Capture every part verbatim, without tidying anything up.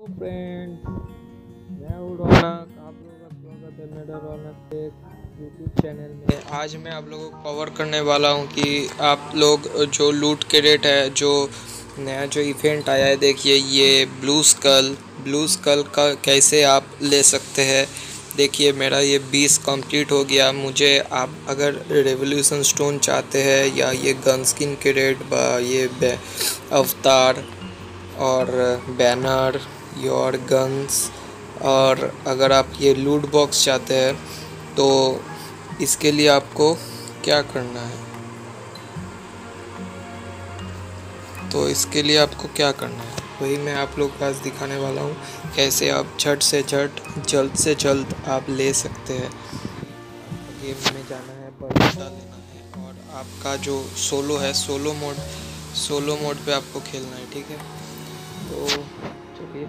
Hello friends, मैं हूँ रौनक। आप लोगों का स्वागत है मेरा रौनक के यूट्यूब चैनल में। आज मैं आप लोगों को कवर करने वाला हूँ कि आप लोग जो लूट के रेट है, जो नया जो इवेंट आया है, देखिए ये ब्लू स्कल ब्लू स्कल का कैसे आप ले सकते हैं। देखिए मेरा ये बीस कंप्लीट हो गया। मुझे आप अगर रेवोल्यूशन स्टोन चाहते हैं या ये गन स्किन के रेट बा ये अवतार और बैनर योर गन्स, और अगर आप ये लूट बॉक्स चाहते हैं तो इसके लिए आपको क्या करना है तो इसके लिए आपको क्या करना है वही मैं आप लोग को आज दिखाने वाला हूँ। कैसे आप झट से झट जल्द से जल्द आप ले सकते हैं। गेम में जाना है, बंदा लेना है और आपका जो सोलो है, सोलो मोड सोलो मोड पे आपको खेलना है, ठीक है। तो चलिए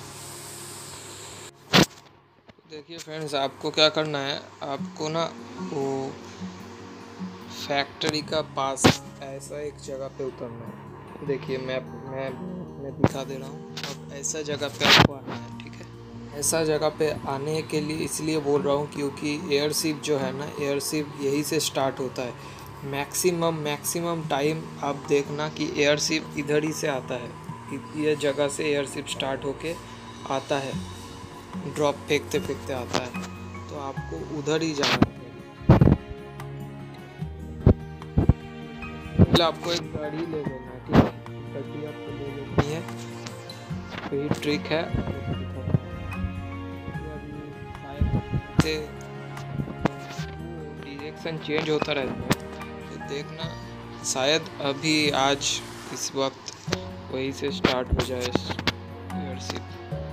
देखिए फ्रेंड्स, आपको क्या करना है, आपको ना वो फैक्ट्री का पास ऐसा एक जगह पे उतरना है। देखिए मैं मैं मैं दिखा दे रहा हूँ। अब ऐसा जगह पे आपको आना है, ठीक है। ऐसा जगह पे आने के लिए इसलिए बोल रहा हूँ क्योंकि एयरशिप जो है ना, एयरशिप यहीं से स्टार्ट होता है। मैक्सिमम मैक्सिमम टाइम आप देखना कि एयरशिप इधर ही से आता है। ये जगह से एयरशिप स्टार्ट होके आता है, ड्रॉप फेंकते फेंकते आता है, तो आपको उधर ही जाना है। पहले आपको एक गाड़ी ले लेना है, ठीक है। गाड़ी आपको ले लेनी है, वही ट्रिक है। अभी डायरेक्शन चेंज होता रहता है, तो देखना शायद अभी आज इस वक्त वही से स्टार्ट हो जाए एयरशिप।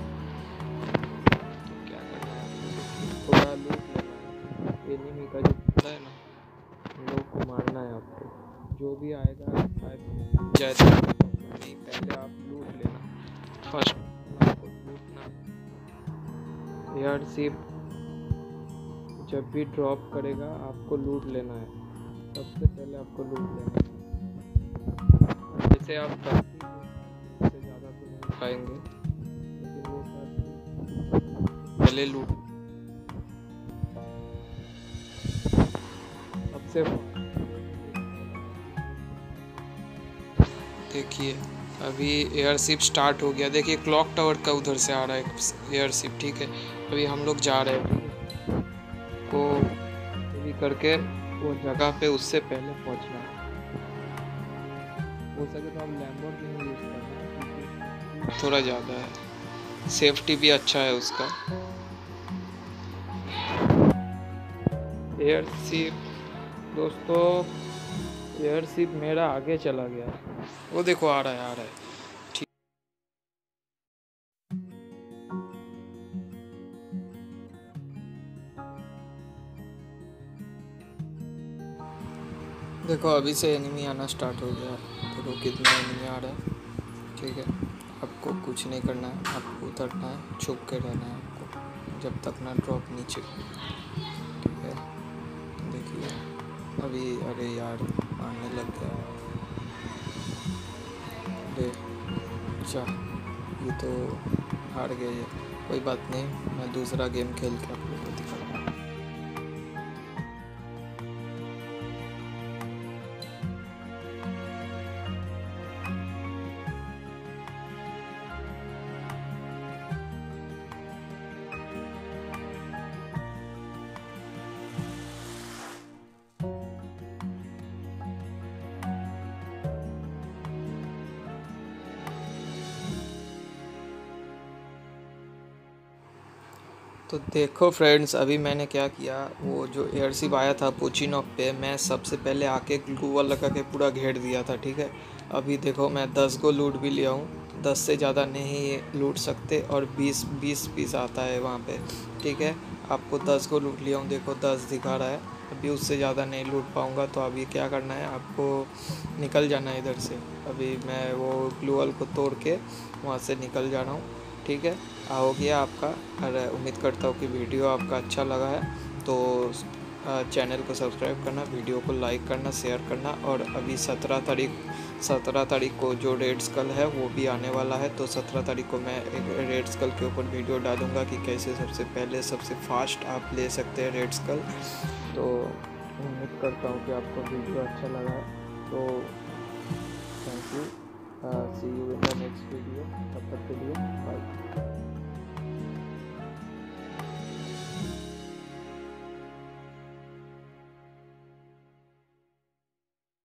थोड़ा लूट लेना है, एनिमी का जो बंदा है ना, उन लोग को मारना है आपको। जो भी आएगा जाए तो नहीं, पहले आप लूट लेना। फर्स्ट आपको लूटना, एयरशिप जब भी ड्रॉप करेगा आपको लूट लेना है। सबसे पहले आपको लूट लेना है। जैसे आप से ज़्यादा तो नहीं पाएंगे, लेकिन वो पहले लूट सबसे। देखिए अभी एयरशिप स्टार्ट हो गया। देखिए क्लॉक टावर का उधर से आ रहा है एयरशिप, ठीक है। अभी हम लोग जा रहे हैं को अभी करके वो जगह पे उससे पहले पहुंचना है। हो सके तो हम लैम्बोर्गिनी यूज़ करना, थोड़ा ज़्यादा है, सेफ्टी भी अच्छा है उसका। एयरशिप दोस्तों, एयरशिप मेरा आगे चला गया, वो देखो आ रहा है आ रहा है ठीक। देखो अभी से एनिमी आना स्टार्ट हो गया। देखो कितना एनिमी आ रहा है, ठीक है। आपको कुछ नहीं करना है, आपको उतरना है, छुप के रहना है आपको जब तक ना ड्रॉप नीचे, ठीक है। देखिए अभी, अरे यार आने लग गया, अरे अच्छा ये तो हार गए। ये कोई बात नहीं, मैं दूसरा गेम खेल के आप लोगों को दिखाऊंगा। तो देखो फ्रेंड्स, अभी मैंने क्या किया, वो जो एयरशिप आया था पोचिनॉक पे, मैं सबसे पहले आके ग्लू वॉल लगा के पूरा घेर दिया था, ठीक है। अभी देखो मैं दस गो लूट भी लिया हूँ। दस से ज़्यादा नहीं लूट सकते, और बीस बीस पीस आता है वहाँ पे, ठीक है। आपको दस को लूट लिया हूँ, देखो दस दिखा रहा है। अभी उससे ज़्यादा नहीं लूट पाऊँगा, तो अभी क्या करना है, आपको निकल जाना है इधर से। अभी मैं वो ग्लू वॉल को तोड़ के वहाँ से निकल जा रहा हूँ, ठीक है। हो गया आपका। और उम्मीद करता हूँ कि वीडियो आपका अच्छा लगा है, तो चैनल को सब्सक्राइब करना, वीडियो को लाइक करना, शेयर करना। और अभी सत्रह तारीख सत्रह तारीख को जो रेड स्कल है वो भी आने वाला है। तो सत्रह तारीख को मैं एक रेड स्कल के ऊपर वीडियो डालूँगा कि कैसे सबसे पहले सबसे फास्ट आप ले सकते हैं रेड स्कल। तो उम्मीद करता हूँ कि आपको वीडियो अच्छा लगा है। तो thank you, see you in the next video. तब तक के लिए बाय।